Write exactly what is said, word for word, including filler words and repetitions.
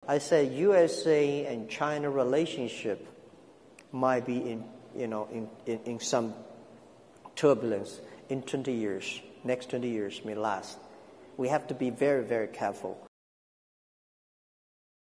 I said U S A and China relationship might be in, you know, in, in, in some turbulence in twenty years. Next twenty years may last. We have to be very, very careful.